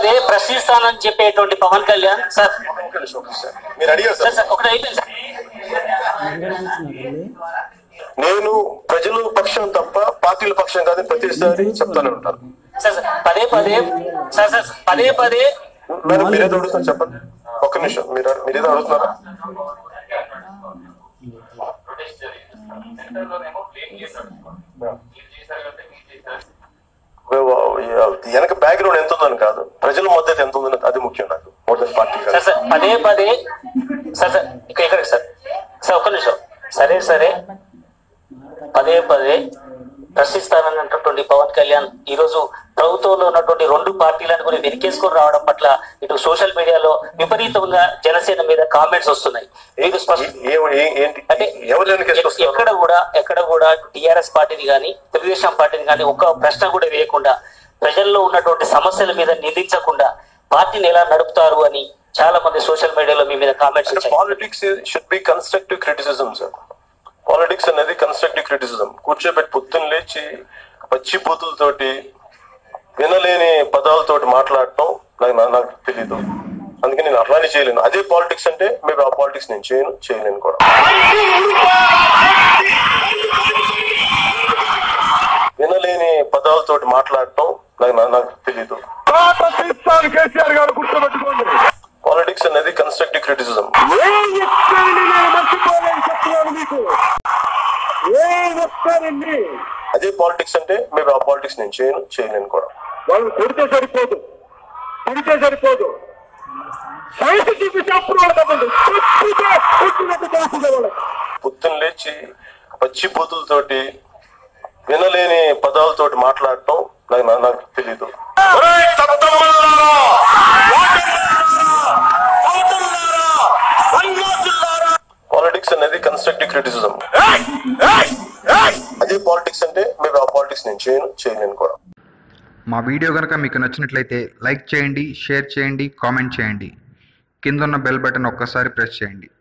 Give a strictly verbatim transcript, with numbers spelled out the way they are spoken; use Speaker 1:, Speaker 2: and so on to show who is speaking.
Speaker 1: పదే ప్రశ్నిస్తానని చెప్పేటువంటి పవన్ కళ్యాణ్ సార్
Speaker 2: మీరు అడిగారు
Speaker 1: సార్ సార్ ఒకటి అయిపోయింది సార్.
Speaker 2: నేను ప్రజల పక్షం తప్ప పార్టీల పక్షం కాదని ప్రతిసారి చెప్తానే ఉంటాను
Speaker 1: సార్ సార్ పదే పదే సార్ సార్ పదే పదే
Speaker 2: మేడం మీరేదో అడుగుతున్నారు చెప్పండి. ఒక్క నిమిషం మీరు మీరేదో అడుగుతున్నారా? వెనక బ్యాక్గ్రౌండ్ ఎంత ఉందని కాదు, ప్రజల మద్దతు ఎంత ఉందని అది ముఖ్యం నాకు. More than party.
Speaker 1: Sir sir పదే పదే సార్ సార్ ఇక్కడ ఇక్కడ సార్ సార్ ఒక్క నిమిషం సరే సరే పదే పదే ప్రశ్నిస్తానన్నటువంటి పవన్ కళ్యాణ్ ఈ రోజు ప్రభుత్వంలో ఉన్నటువంటి రెండు పార్టీలను కూడా వెనకేసుకొని రావడం పట్ల ఇటు సోషల్ మీడియాలో విపరీతంగా జనసేన మీద కామెంట్స్ వస్తున్నాయి. వీరు అంటే ఎక్కడ కూడా ఎక్కడ కూడా టిఆర్ఎస్ పార్టీని కానీ తెలుగుదేశం పార్టీని కానీ ఒక్క ప్రశ్న కూడా వేయకుండా ప్రజల్లో ఉన్నటువంటి సమస్యల మీద నిందించకుండా పార్టీని ఎలా నడుపుతారు అని చాలా మంది సోషల్ మీడియాలో మీ మీద కామెంట్స్ వచ్చాయి.
Speaker 2: Politics should be constructive criticism sir. Politics అనేది కన్స్ట్రక్టివ్ క్రిటిసిజం. కూర్చోబెట్టి పొద్దున్న లేచి పచ్చి బూతులతోటి వినలేని పదాలతోటి మాట్లాడటం నాకు నాకు తెలీదు. అందుకే నేను అట్లానే చేయలేను. అదే పాలిటిక్స్ అంటే మేము ఆ పాలిటిక్స్ నేను చేయను చేయలేను కూడా. వినలేని పదాలతోటి మాట్లాడటం నాకు నాకు తెలీదు. పాలిటిక్స్ అనేది కన్స్ట్రక్టివ్ క్రిటిసిజం. అదే పాలిటిక్స్ అంటే మేము ఆ పాలిటిక్స్ నేను చేయను చేయలేను కూడా.
Speaker 3: వాళ్ళు కొడితే సరిపోదు, కొడితే సరిపోదు,
Speaker 2: పొద్దున్న లేచి పచ్చి బూతులతోటి వినలేని పదాలతోటి మాట్లాడటం నాకు నాకు తెలీదు. పాలిటిక్స్ అనేది కన్స్ట్రక్టివ్ క్రిటిసిజం. అదే పాలిటిక్స్ అంటే మేము ఆ పాలిటిక్స్ నేను చేయను చేయలేను కూడా.
Speaker 4: మా వీడియో కనుక మీకు నచ్చినట్లయితే లైక్ చేయండి, షేర్ చేయండి, కామెంట్ చేయండి. కింద ఉన్న బెల్ బటన్ ఒక్కసారి ప్రెస్ చేయండి.